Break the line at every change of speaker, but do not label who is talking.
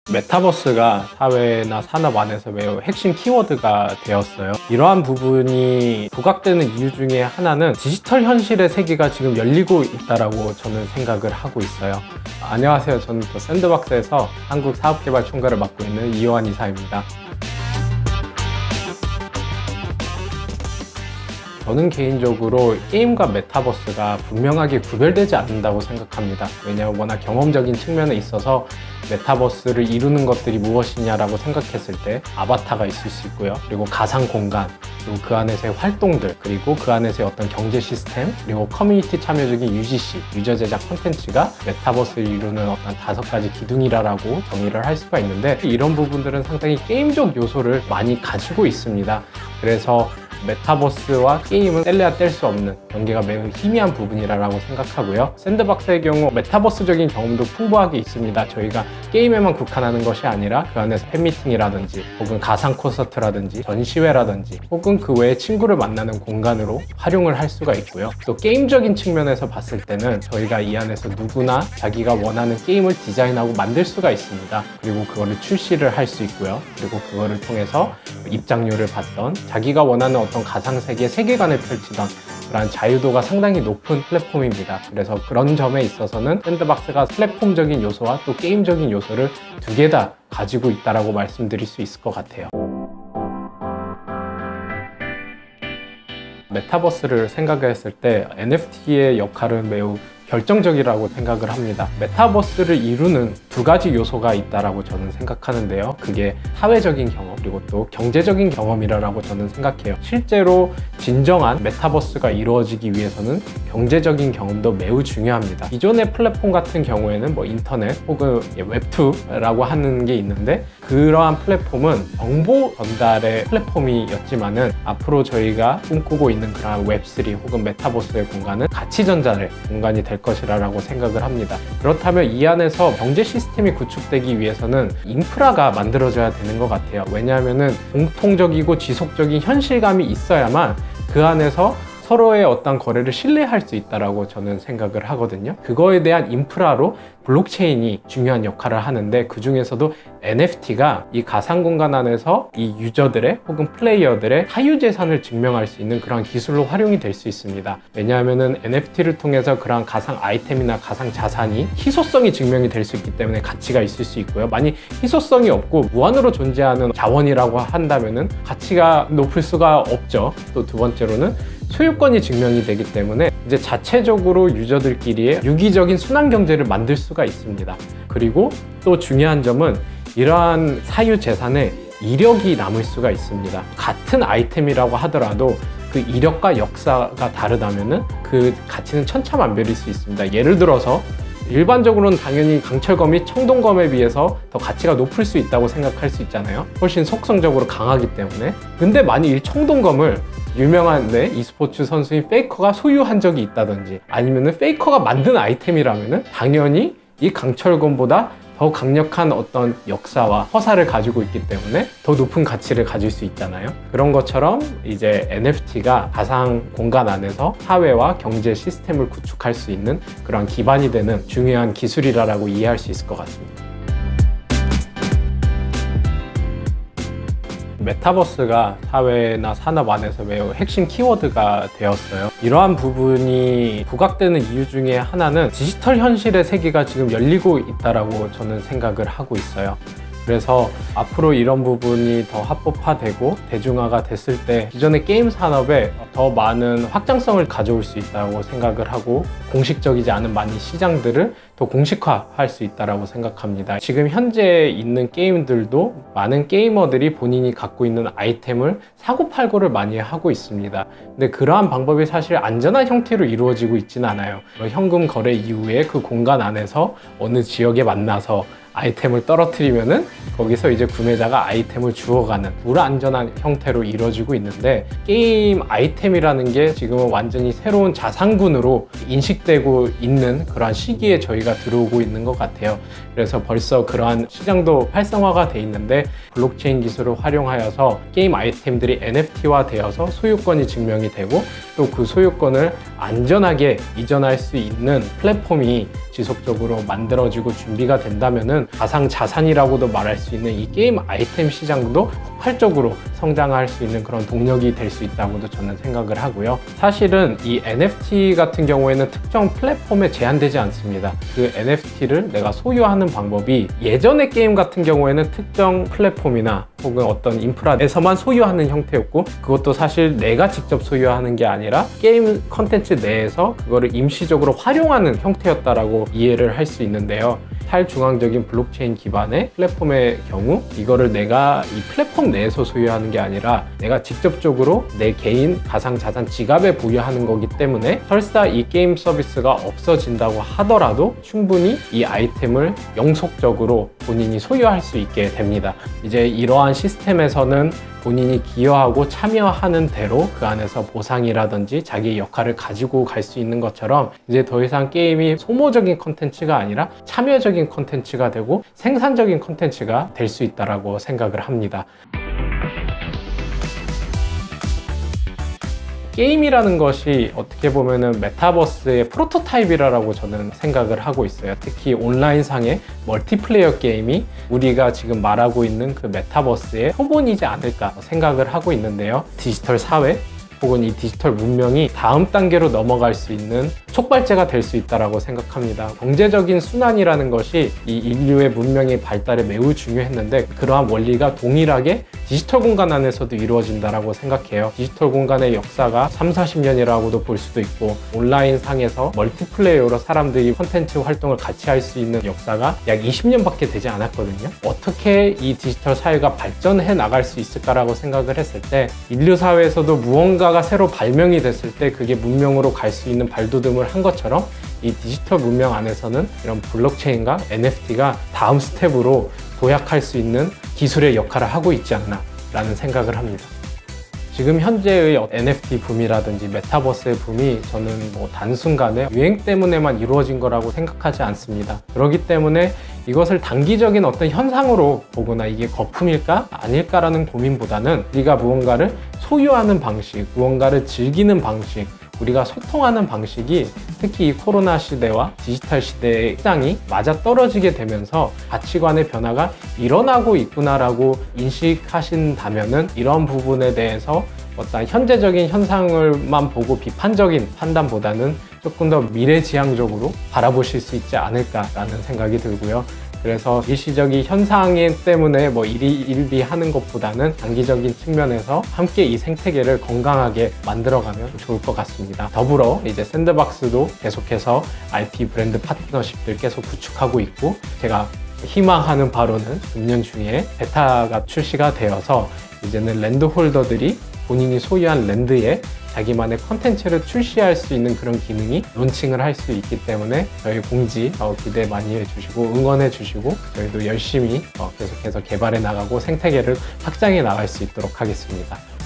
메타버스가 사회나 산업 안에서 매우 핵심 키워드가 되었어요. 이러한 부분이 부각되는 이유 중에 하나는 디지털 현실의 세계가 지금 열리고 있다고 저는 생각을 하고 있어요. 안녕하세요. 저는 또 샌드박스에서 한국 사업개발 총괄을 맡고 있는 이호환 이사입니다. 저는 개인적으로 게임과 메타버스가 분명하게 구별되지 않는다고 생각합니다. 왜냐하면 워낙 경험적인 측면에 있어서 메타버스를 이루는 것들이 무엇이냐라고 생각했을 때 아바타가 있을 수 있고요. 그리고 가상 공간, 그리고 그 안에서의 활동들, 그리고 그 안에서의 어떤 경제 시스템, 그리고 커뮤니티 참여적인 UGC, 유저 제작 콘텐츠가 메타버스를 이루는 어떤 5가지 기둥이라고 정의를 할 수가 있는데, 이런 부분들은 상당히 게임적 요소를 많이 가지고 있습니다. 그래서 메타버스와 게임은 뗄래야 뗄 수 없는 경계가 매우 희미한 부분이라고 생각하고요. 샌드박스의 경우 메타버스적인 경험도 풍부하게 있습니다. 저희가 게임에만 국한하는 것이 아니라 그 안에서 팬미팅이라든지 혹은 가상 콘서트라든지 전시회라든지 혹은 그 외에 친구를 만나는 공간으로 활용을 할 수가 있고요. 또 게임적인 측면에서 봤을 때는 저희가 이 안에서 누구나 자기가 원하는 게임을 디자인하고 만들 수가 있습니다. 그리고 그거를 출시를 할 수 있고요. 그리고 그거를 통해서 입장료를 받던, 자기가 원하는 어떤 가상세계 세계관을 펼치던 그런 자유도가 상당히 높은 플랫폼입니다. 그래서 그런 점에 있어서는 샌드박스가 플랫폼적인 요소와 또 게임적인 요소를 두 개 다 가지고 있다고 말씀드릴 수 있을 것 같아요. 메타버스를 생각했을 때 NFT의 역할은 매우 결정적이라고 생각을 합니다. 메타버스를 이루는 2가지 요소가 있다고 저는 생각하는데요. 그게 사회적인 경험 그리고 또 경제적인 경험이라고 저는 생각해요. 실제로 진정한 메타버스가 이루어지기 위해서는 경제적인 경험도 매우 중요합니다. 기존의 플랫폼 같은 경우에는 인터넷 혹은 웹2라고 하는 게 있는데, 그러한 플랫폼은 정보 전달의 플랫폼이었지만은 앞으로 저희가 꿈꾸고 있는 그러한 웹3 혹은 메타버스의 공간은 가치 전달의 공간이 될 것이라고 생각을 합니다. 그렇다면 이 안에서 경제 시스템이 구축되기 위해서는 인프라가 만들어져야 되는 것 같아요. 왜냐하면은 공통적이고 지속적인 현실감이 있어야만 그 안에서 서로의 어떤 거래를 신뢰할 수 있다고 저는 생각을 하거든요. 그거에 대한 인프라로 블록체인이 중요한 역할을 하는데, 그 중에서도 NFT가 이 가상 공간 안에서 이 유저들의 혹은 플레이어들의 사유재산을 증명할 수 있는 그런 기술로 활용이 될 수 있습니다. 왜냐하면은 NFT를 통해서 그런 가상 아이템이나 가상 자산이 희소성이 증명이 될 수 있기 때문에 가치가 있을 수 있고요. 만약 희소성이 없고 무한으로 존재하는 자원이라고 한다면은 가치가 높을 수가 없죠. 또 두 번째로는 소유권이 증명이 되기 때문에 이제 자체적으로 유저들끼리의 유기적인 순환 경제를 만들 수가 있습니다. 그리고 또 중요한 점은 이러한 사유 재산에 이력이 남을 수가 있습니다. 같은 아이템이라고 하더라도 그 이력과 역사가 다르다면은 그 가치는 천차만별일 수 있습니다. 예를 들어서 일반적으로는 당연히 강철검이 청동검에 비해서 더 가치가 높을 수 있다고 생각할 수 있잖아요. 훨씬 속성적으로 강하기 때문에. 근데 만약 이 청동검을 유명한 e스포츠 선수인 페이커가 소유한 적이 있다든지, 아니면은 페이커가 만든 아이템이라면은 당연히 이 강철검보다 더 강력한 어떤 역사와 허사를 가지고 있기 때문에 더 높은 가치를 가질 수 있잖아요. 그런 것처럼 이제 NFT가 가상 공간 안에서 사회와 경제 시스템을 구축할 수 있는 그런 기반이 되는 중요한 기술이라고 이해할 수 있을 것 같습니다. 메타버스가 사회나 산업 안에서 매우 핵심 키워드가 되었어요. 이러한 부분이 부각되는 이유 중에 하나는 디지털 현실의 세계가 지금 열리고 있다고 저는 생각을 하고 있어요. 그래서 앞으로 이런 부분이 더 합법화되고 대중화가 됐을 때 기존의 게임 산업에 더 많은 확장성을 가져올 수 있다고 생각을 하고, 공식적이지 않은 많은 시장들을 더 공식화할 수 있다고 생각합니다. 지금 현재 있는 게임들도 많은 게이머들이 본인이 갖고 있는 아이템을 사고팔고를 많이 하고 있습니다. 근데 그러한 방법이 사실 안전한 형태로 이루어지고 있지는 않아요. 현금 거래 이후에 그 공간 안에서 어느 지역에 만나서 아이템을 떨어뜨리면은 거기서 이제 구매자가 아이템을 주워가는 불안전한 형태로 이루어지고 있는데, 게임 아이템이라는 게 지금은 완전히 새로운 자산군으로 인식되고 있는 그러한 시기에 저희가 들어오고 있는 것 같아요. 그래서 벌써 그러한 시장도 활성화가 돼 있는데, 블록체인 기술을 활용하여서 게임 아이템들이 NFT화 되어서 소유권이 증명이 되고, 또 그 소유권을 안전하게 이전할 수 있는 플랫폼이 지속적으로 만들어지고 준비가 된다면은 가상 자산이라고도 말할 수 있는 이 게임 아이템 시장도 폭발적으로 성장할 수 있는 그런 동력이 될 수 있다고도 저는 생각을 하고요. 사실은 이 NFT 같은 경우에는 특정 플랫폼에 제한되지 않습니다. 그 NFT를 내가 소유하는 방법이 예전의 게임 같은 경우에는 특정 플랫폼이나 혹은 어떤 인프라에서만 소유하는 형태였고, 그것도 사실 내가 직접 소유하는 게 아니라 게임 컨텐츠 내에서 그거를 임시적으로 활용하는 형태였다라고 이해를 할 수 있는데요. 탈중앙적인 블록체인 기반의 플랫폼의 경우 이거를 내가 이 플랫폼 내에서 소유하는 게 아니라 내가 직접적으로 내 개인 가상자산 지갑에 보유하는 거기 때문에 설사 이 게임 서비스가 없어진다고 하더라도 충분히 이 아이템을 영속적으로 본인이 소유할 수 있게 됩니다. 이제 이러한 시스템에서는 본인이 기여하고 참여하는 대로 그 안에서 보상이라든지 자기의 역할을 가지고 갈 수 있는 것처럼 이제 더 이상 게임이 소모적인 컨텐츠가 아니라 참여적인 컨텐츠가 되고 생산적인 컨텐츠가 될 수 있다고 생각을 합니다. 게임이라는 것이 어떻게 보면은 메타버스의 프로토타입이라고 저는 생각을 하고 있어요. 특히 온라인상의 멀티플레이어 게임이 우리가 지금 말하고 있는 그 메타버스의 표본이지 않을까 생각을 하고 있는데요. 디지털 사회 혹은 이 디지털 문명이 다음 단계로 넘어갈 수 있는 촉발제가 될 수 있다고 생각합니다. 경제적인 순환이라는 것이 이 인류의 문명의 발달에 매우 중요했는데 그러한 원리가 동일하게 디지털 공간 안에서도 이루어진다고 생각해요. 디지털 공간의 역사가 30-40년이라고도 볼 수도 있고 온라인 상에서 멀티플레이어로 사람들이 콘텐츠 활동을 같이 할 수 있는 역사가 약 20년밖에 되지 않았거든요. 어떻게 이 디지털 사회가 발전해 나갈 수 있을까라고 생각을 했을 때 인류 사회에서도 무언가가 새로 발명이 됐을 때 그게 문명으로 갈 수 있는 발돋움을 한 것처럼 이 디지털 문명 안에서는 이런 블록체인과 NFT가 다음 스텝으로 도약할 수 있는 기술의 역할을 하고 있지 않나 라는 생각을 합니다. 지금 현재의 NFT 붐이라든지 메타버스의 붐이 저는 뭐 단순간에 유행 때문에만 이루어진 거라고 생각하지 않습니다. 그렇기 때문에 이것을 단기적인 어떤 현상으로 보거나 이게 거품일까 아닐까라는 고민보다는 우리가 무언가를 소유하는 방식, 무언가를 즐기는 방식, 우리가 소통하는 방식이 특히 이 코로나 시대와 디지털 시대의 시장이 맞아떨어지게 되면서 가치관의 변화가 일어나고 있구나라고 인식하신다면은 이런 부분에 대해서 어떤 현재적인 현상을만 보고 비판적인 판단보다는 조금 더 미래지향적으로 바라보실 수 있지 않을까라는 생각이 들고요. 그래서 일시적인 현상 때문에 뭐 일비하는 것보다는 장기적인 측면에서 함께 이 생태계를 건강하게 만들어가면 좋을 것 같습니다. 더불어 이제 샌드박스도 계속해서 IP 브랜드 파트너십들 계속 구축하고 있고, 제가 희망하는 바로는 금년 중에 베타가 출시가 되어서 이제는 랜드 홀더들이 본인이 소유한 랜드에 자기만의 컨텐츠를 출시할 수 있는 그런 기능이 론칭을 할 수 있기 때문에 저희 공지 기대 많이 해주시고 응원해 주시고 저희도 열심히 계속해서 개발해 나가고 생태계를 확장해 나갈 수 있도록 하겠습니다.